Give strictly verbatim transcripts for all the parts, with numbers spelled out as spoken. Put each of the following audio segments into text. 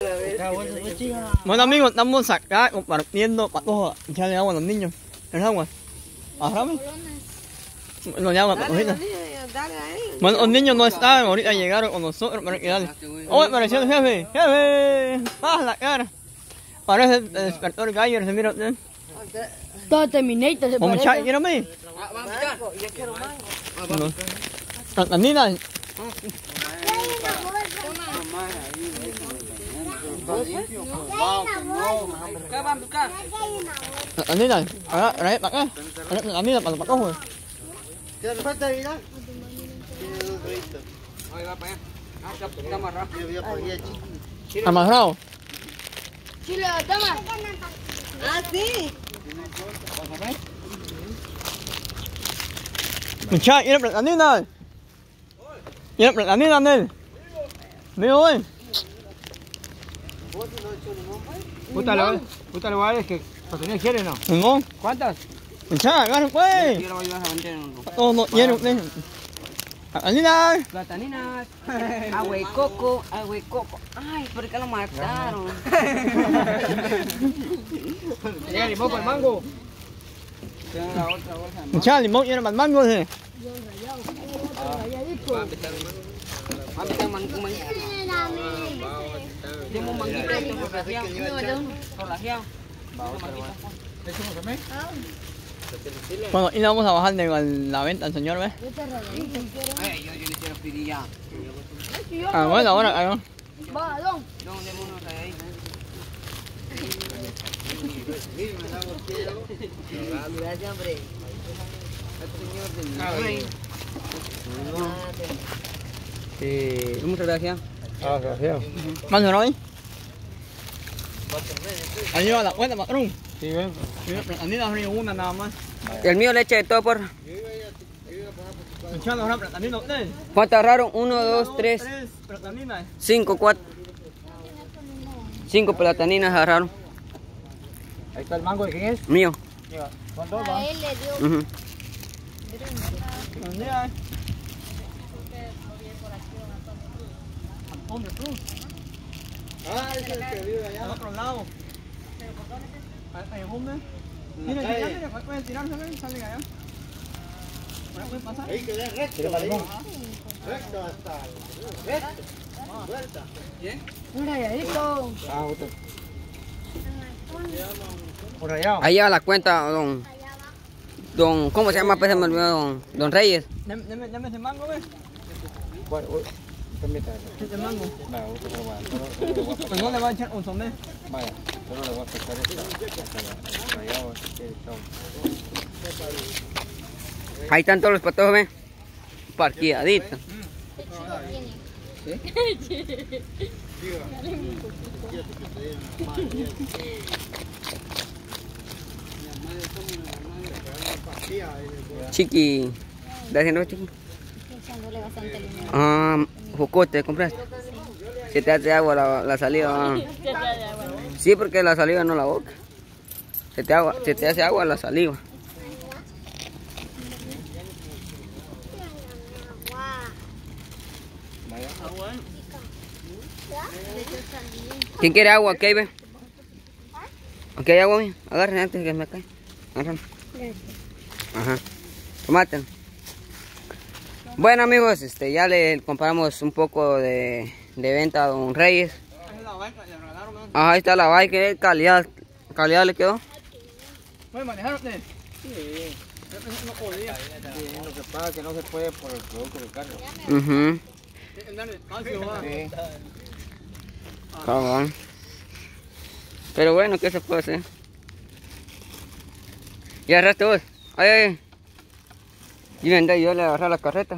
Bueno amigos, estamos acá compartiendo para echarle agua a los niños. ¿El agua? ¿Agarrame? Lo llama para cogida. Bueno, los niños no estaban, ahorita llegaron con nosotros para que dale. ¡Oh, pareció el jefe! ¡Jefe! ¡Ah, la cara! Parece el despertó el gallo, se mira usted. Todo Terminator se parece. ¿Muchacho, quiero mí? ¿La niña? ¿Qué van a buscar? La niña, ahora, ahora, para acá. La niña, para acá, güey. ¿Qué le falta, vida? Ahí va para allá. Ah, está amarrado. ¿Amarrado? Chile, toma. Ah, sí. Muchacho, quiero la niña. Quiero la niña, Nel. Mío, güey. Puta, le voy a decir que para tener quiere, ¿no? No. ¿Cuántas? Muchacho, agarra, pues. Yo lo voy a ayudar a vender. No, no, quiero. La niña. Plataninas, agua y coco, agua y coco. Ay, ¿por qué lo mataron? Llega limón con el mango. La otra bolsa. Muchacho, limón, quiero más mango, sí. Va a meter un mango. Tengo un manguito ahí, tengo rajeado. Rajeado. Bueno, y le vamos a bajar de la venta al señor, ¿ves? Ay, yo, yo le quiero pedir ya. Ah, bueno, ahora, ahora. Va, don. ¿Dónde uno está ahí? Gracias, hombre. Sí, muchas gracias. Ah, gracias. ¿Más de hoy? Ahí lleva la cuenta, patrón. Sí, ven. A mí me una nada más. El mío le echa de todo por. Muchachos, ahora platanina usted. ¿Cuántas agarraron? Uno, dos, tres, Tres plataninas. cinco, cuatro. Cinco plataninas agarraron. Ahí está el mango, ¿de quién es? Mío. Son dos, ¿va? A él le dio. Ujú. ¿Dónde hay? ¿Dónde tú? Ah, ese es el que vive allá. Al otro lado. Ahí, ¿dónde? Mire, ya, mire, pueden tirarse, ven, salen allá. ¿Pueden pasar? Ahí que den recto, ahí. Recto hasta recto. Vuelta. Un rayadito. Ah, otro. Por allá. Ahí lleva la cuenta, don. Don, ¿cómo se llama? Pues se me olvidó, don, don Reyes. Deme, deme, deme ese mango, ¿ves? Bueno, permítame. Ese mango. Vaya, otro que lo va a- solo- solo le voy a Pues pescar. no le va a echar un somé. Vaya, solo le voy a pescar esta. Por allá, va, si quiere, chao. Ahí están todos los patojos, ven. Parqueaditos. Chiqui, ¿estás haciendo chiqui? Echándole bastante limón. Ah, jocote, ¿compraste? Se te hace agua la, la saliva. ah. Sí, porque la saliva no la boca. Se te, agua, se te hace agua la saliva. ¿Quién quiere agua? Aquí ve. Aquí hay agua, mía. Agarren antes que me cae. Agarren. Ajá. Tomate. Bueno amigos, este ya le compramos un poco de, de venta a don Reyes. Ajá, ahí está la bike, ¿qué calidad, calidad le quedó? ¿Puede manejar usted? Sí. No podía. Sí, lo que pasa es que no se puede por el producto del carro. Mhm. Dale espacio, va. Sí. Cabrón. Pero bueno, ¿qué se puede hacer? ¿Ya agarraste vos? Ay, ay. Y vendré yo le agarré la carreta.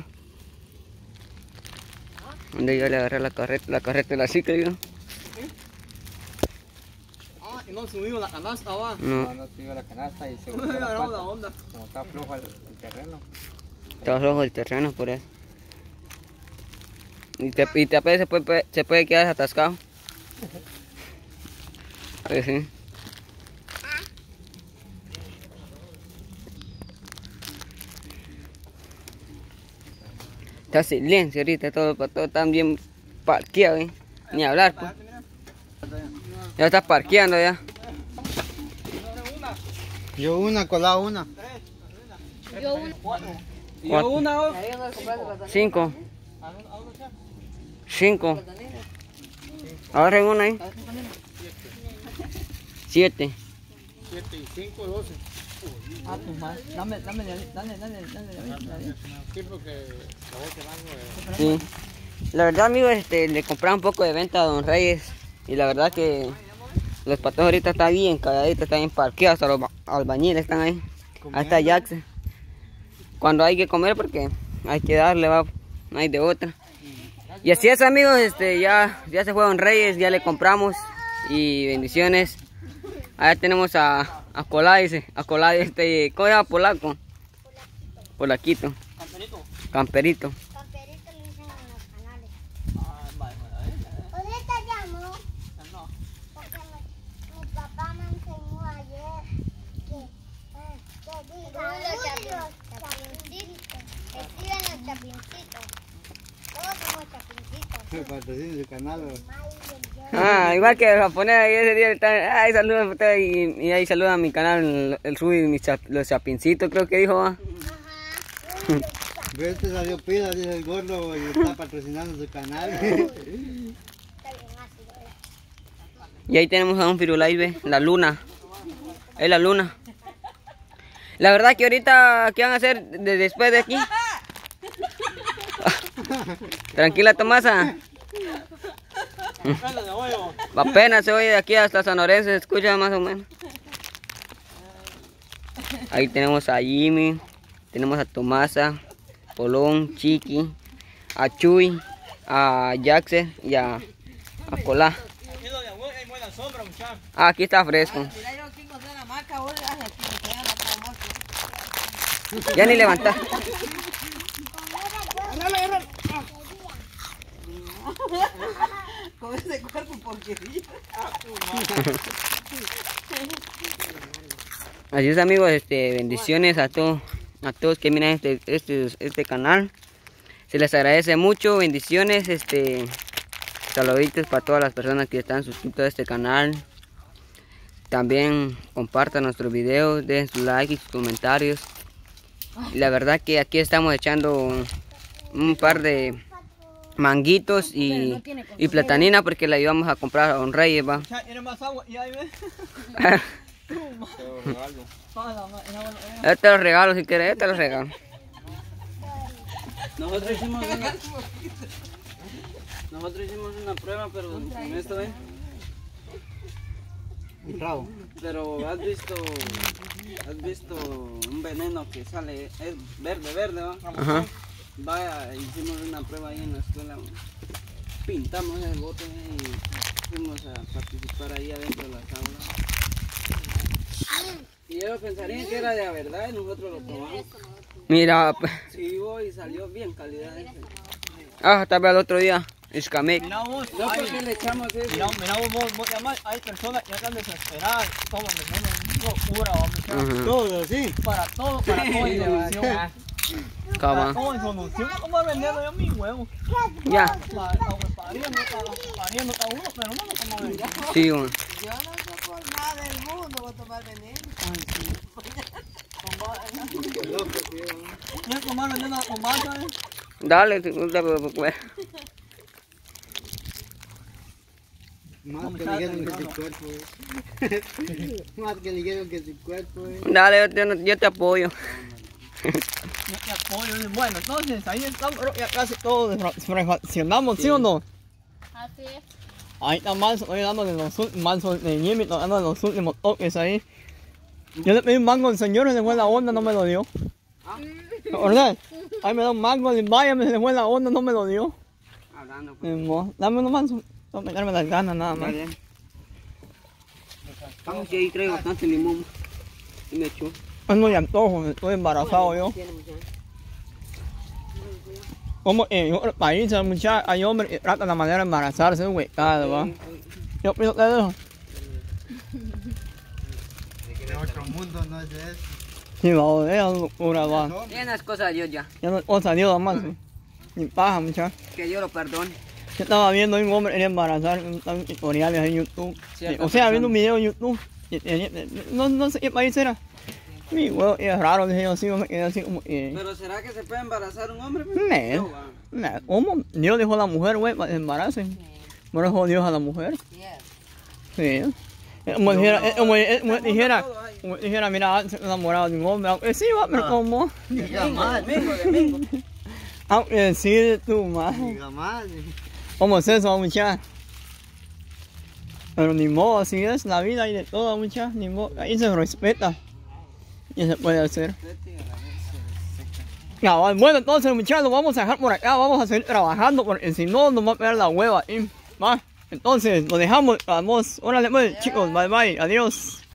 Vendré yo le agarré la carreta, la carreta de la cicla, yo. Ah, y no subido la canasta, va. No, No, no sigo la canasta y se No golpea me la agarró la pata. onda. Como está flojo el, el terreno. está rojo el terreno por eso. Y te, y te apenas se puede, se puede quedar atascado. Pues sí. Está silencio ahorita, todo, todo están bien parqueado, ¿eh? Ni hablar, pues. Ya está parqueando ya. Yo una, colado una. Yo uno. Yo una, oh. Cinco. Cinco. Agarren una ahí. Siete. Siete y cinco, doce. Ah, pues más. Dame, dame, dale, dale, dale, dale, dale. Sí, porque la voz se va. Sí. La verdad, amigos, este, le compraba un poco de venta a Don Reyes. Y la verdad que los patos ahorita están bien calladitos, están bien parqueados. Hasta los albañiles están ahí. Ahí está Jackson. Cuando hay que comer, porque hay que darle, va, no hay de otra. Y así es, amigos, este, ya, ya se fue Don Reyes, ya le compramos. Y bendiciones. Allá tenemos a, a Colá, dice, a Colá, este, ¿cómo se llama? Polaco. Polaquito. Camperito. Camperito. Camperito lo dicen en los canales. Ah, vale, vale. ¿Dónde te llamo? No. Porque mi, mi papá me enseñó ayer que, eh, que diga los chapincitos. Escriben los chapincitos. Todos somos chapincitos. Patrocina su canal. Ah, igual que el japonés, ahí ese día está, ay, saluda a usted y, y ahí saluda a mi canal, el, el Ruby, mis chap, los chapincitos, creo que dijo, ¿va? Este salió pila, dice el gordo, y está patrocinando su canal. Y ahí tenemos a un Firulais, ve, la luna, es la luna. La verdad que ahorita, ¿qué van a hacer de, después de aquí? Tranquila, Tomasa. Apenas se oye de aquí hasta San Lorenzo, se escucha más o menos. Ahí tenemos a Jimmy, tenemos a Tomasa, Polón, Chiqui, a Chuy, a Jackson y a, a Colá. Ah, aquí está fresco. Ya ni levantar. Con ese cuerpo porquería. Así es, amigos, este, bendiciones a todos, a todos que miran este, este, este canal. Se les agradece mucho, bendiciones, este, saluditos para todas las personas que están suscritos a este canal. También compartan nuestros videos, den su like y sus comentarios. Y la verdad que aquí estamos echando un par de manguitos y, y platanina porque la íbamos a comprar a Don Reyes, va. ¿Tiene más agua? ¿Y ahí ves? Este te los regalo si quieres, este te los regalo. Nosotros hicimos una, nosotros hicimos una prueba, pero con esto, ¿ven? Un trago. Pero has visto, has visto un veneno que sale, es verde, verde, ¿va? Ajá. Vaya, hicimos una prueba ahí en la escuela, pintamos el bote y fuimos a participar ahí adentro de las aulas. Y ellos pensarían que era de la verdad y nosotros lo tomamos. Mira, Sí, y salió bien calidad ese. ah, tal vez el otro día, escamé. Mira vos, No, hay- porque le echamos eso. mira, mira vos, vos, vos llamás, hay personas que ya están desesperadas, toman veneno, locura, vamos a Ajá. Todo así. para todo, para todo hay solución. Para Cama. todo hay solución. ¿Cómo venderlo yo mi huevo? Ya, Para, aunque pariendo, para- pariendo está uno, pero no lo como vender. sí, bueno. Yo no sé por nada del mundo voy a tomar veneno. ¿Quieres tomar veneno con masa? eh? Dale, si no te preocupes. Más que ligero que tu cuerpo. eh. Más que ligero que tu cuerpo. eh. Dale, yo te, yo te apoyo. Yo te apoyo. Bueno, entonces ahí estamos, creo que ya casi todos reflexionamos, ¿sí o no? Así es. Ahí está Manso, estoy dándole los últimos, Manso de Jimmy, dándole los últimos toques ahí. Yo le pedí un mango al señor y le fue la onda, no me lo dio. ¿Verdad? Ahí me da un mango, le vaya, me le fue la onda, no me lo dio. Hablando, pues. Ni modo. Dame uno Manso, no me darme las ganas nada más. Vale. Vamos, que ahí traigo bastante limón. Y me echó. Ando de antojo, estoy embarazado yo. Como en otros países, muchachos, hay hombres que tratan la manera de embarazarse, es huecado, ¿va? Yo pienso que eso. En otro mundo no es de eso. Sí, va, es locura, va. Tienes cosas de Dios ya. Ya no, o salió más, ¿sí? Ni paja, muchachos. Que Dios lo perdone. Yo estaba viendo un hombre en embarazar, un tutoriales en YouTube. Cierta O sea, persona. viendo un video en YouTube. No, no sé qué país era. Mi huevo, es raro, dije yo así, me quedé así como que... Pero ¿será que se puede embarazar un hombre? Ne, No, va. ne, ¿cómo? Dios dejó a la mujer, güey, para que se embaracen. No dejó Dios a la mujer. Sí. Es Como dijera, es como, es como dijera, como dijera, mira, se enamorado de un hombre. Aunque sí, va, pero como... Diga más. Domingo, domingo. Aunque sí, tú, más. Diga más. ¿Cómo es eso, muchacha? Pero ni modo, así es la vida y de todo, muchacha, ni modo. Ahí se respeta. Y se puede hacer. Ya, va, bueno, entonces, muchachos, lo vamos a dejar por acá. Vamos a seguir trabajando porque si no, nos va a pegar la hueva. ¿eh? Va, entonces, lo dejamos. Vamos, órale, pues, chicos, bye bye, adiós.